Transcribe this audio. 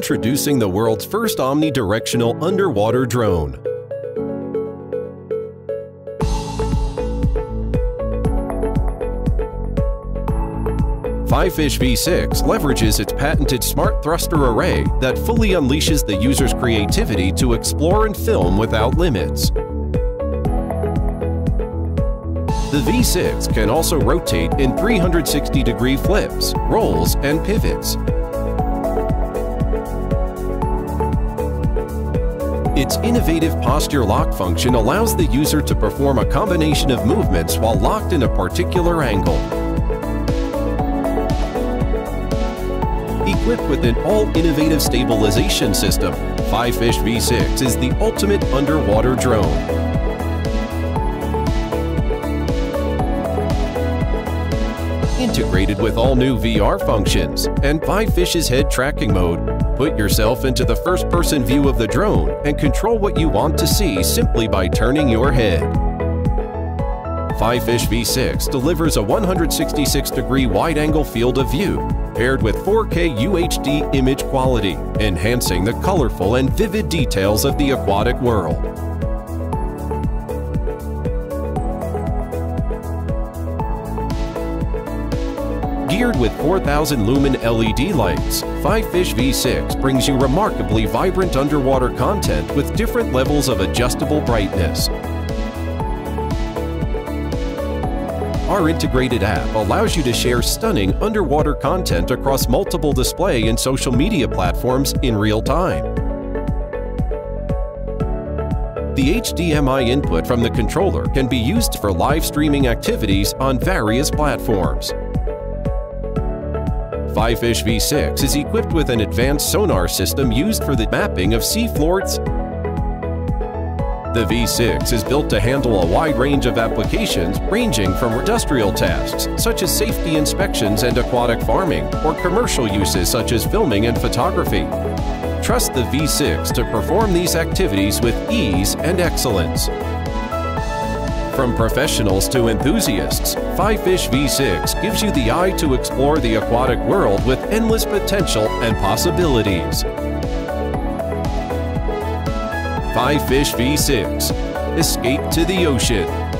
Introducing the world's first omnidirectional underwater drone. FIFISH V6 leverages its patented smart thruster array that fully unleashes the user's creativity to explore and film without limits. The V6 can also rotate in 360-degree flips, rolls, and pivots. Its innovative posture lock function allows the user to perform a combination of movements while locked in a particular angle. Equipped with an all-innovative stabilization system, FIFISH V6 is the ultimate underwater drone. Integrated with all new VR functions and FIFISH's head tracking mode, put yourself into the first-person view of the drone and control what you want to see simply by turning your head. FIFISH V6 delivers a 166-degree wide-angle field of view, paired with 4K UHD image quality, enhancing the colorful and vivid details of the aquatic world. Geared with 4,000 lumen LED lights, FIFISH V6 brings you remarkably vibrant underwater content with different levels of adjustable brightness. Our integrated app allows you to share stunning underwater content across multiple display and social media platforms in real time. The HDMI input from the controller can be used for live streaming activities on various platforms. FIFISH V6 is equipped with an advanced sonar system used for the mapping of sea floors. The V6 is built to handle a wide range of applications ranging from industrial tasks such as safety inspections and aquatic farming, or commercial uses such as filming and photography. Trust the V6 to perform these activities with ease and excellence. From professionals to enthusiasts, FIFISH V6 gives you the eye to explore the aquatic world with endless potential and possibilities. FIFISH V6. Escape to the ocean.